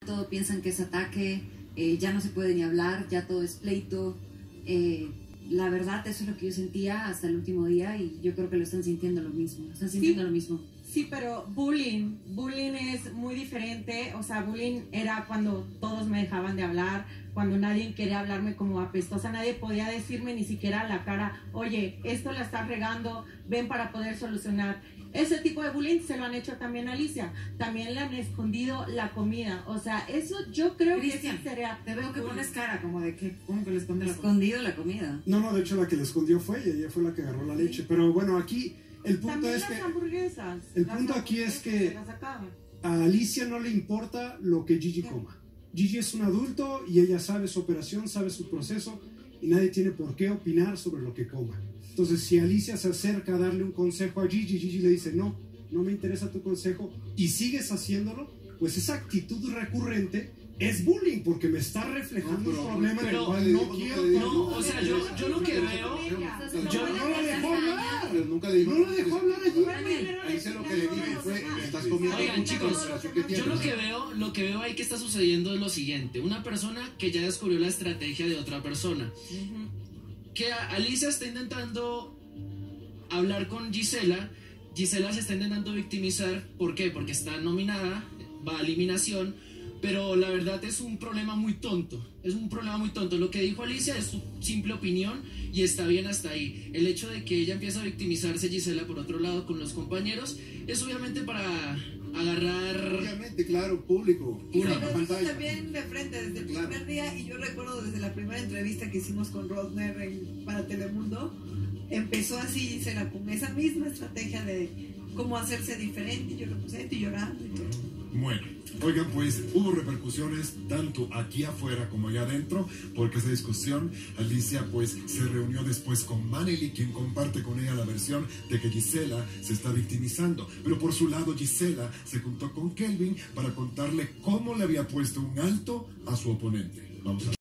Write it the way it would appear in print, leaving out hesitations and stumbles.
todo piensan que es ataque, ya no se puede ni hablar, ya todo es pleito. La verdad, eso es lo que yo sentía hasta el último día y yo creo que lo están sintiendo lo mismo. Están sintiendo lo mismo. Sí, pero bullying es muy diferente. O sea, bullying era cuando todos me dejaban de hablar, cuando nadie quería hablarme como apestosa, nadie podía decirme ni siquiera a la cara, oye, esto la estás regando, ven para poder solucionar. Ese tipo de bullying se lo han hecho también a Alicia. También le han escondido la comida. O sea, eso yo creo Cristian, que sería... te veo que pones cara como de que, ¿cómo que le escondido la comida? No, de hecho la que le escondió fue ella fue la que agarró la leche. Pero bueno, aquí el punto también es las que... hamburguesas. El punto aquí es que a Alicia no le importa lo que Gigi coma. Gigi es un adulto y ella sabe su operación, sabe su proceso y nadie tiene por qué opinar sobre lo que coma. Entonces, si Alicia se acerca a darle un consejo a Gigi, Gigi le dice, no me interesa tu consejo, y sigues haciéndolo, pues esa actitud recurrente es bullying, porque me está reflejando un problema en el cual no quiero. No, o sea, yo lo que veo... Yo no la dejó hablar. Pero nunca le digo. No la dejó hablar allí. Ahí sé lo que le dije fue, estás comiendo. Oigan, chicos, yo lo que veo ahí que está sucediendo es lo siguiente. Una persona que ya descubrió la estrategia de otra persona. Que Alicia está intentando hablar con Gisela. Gisela se está intentando victimizar. ¿Por qué? Porque está nominada, va a eliminación. Pero la verdad es un problema muy tonto. Es un problema muy tonto. Lo que dijo Alicia es su simple opinión y está bien hasta ahí. El hecho de que ella empieza a victimizarse, Gisela, por otro lado, con los compañeros, es obviamente para agarrar... Obviamente, claro, público. También de frente desde el primer día, y yo recuerdo desde la primera entrevista que hicimos con Rosner para Telemundo, empezó así Gisela con esa misma estrategia de cómo hacerse diferente. Yo lo puse y llorando y todo. Bueno, oigan, pues hubo repercusiones tanto aquí afuera como allá adentro, porque esa discusión, Alicia pues se reunió después con Manely, quien comparte con ella la versión de que Gisela se está victimizando. Pero por su lado, Gisela se juntó con Kelvin para contarle cómo le había puesto un alto a su oponente. Vamos a ver.